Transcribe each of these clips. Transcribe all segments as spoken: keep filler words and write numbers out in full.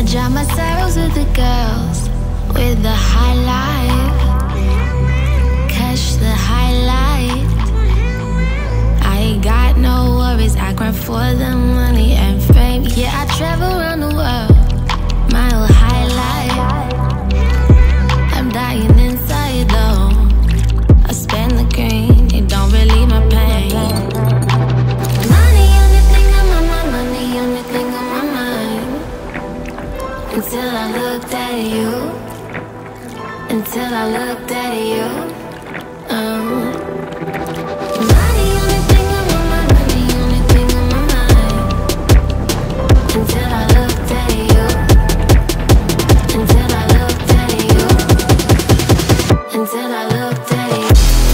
Dry my sorrows with the girls with the high life. Catch the highlight. I ain't got no worries, I grind for the money and fame. Yeah, I travel around the world, my whole highlight. I'm dying inside though, I spend the green, it don't relieve my pain. Money only thing on my mind, money only thing on my mind. Until I looked at you, until I looked at you. um. Money only thing on my mind, money only thing on my mind. Until I looked at you, until I looked at you, until I looked at you.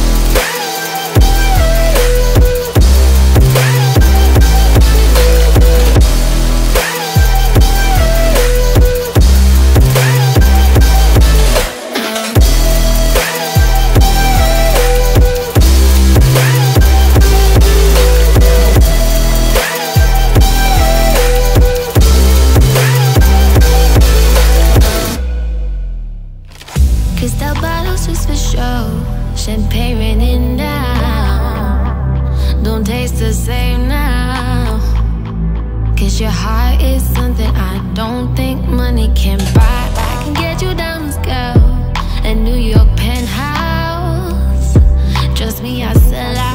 Crystal bottles just for show, champagne raining down. Don't taste the same now, cause your heart is something I don't think money can buy. I can get you diamonds, girl, a New York penthouse. Trust me, I sell out.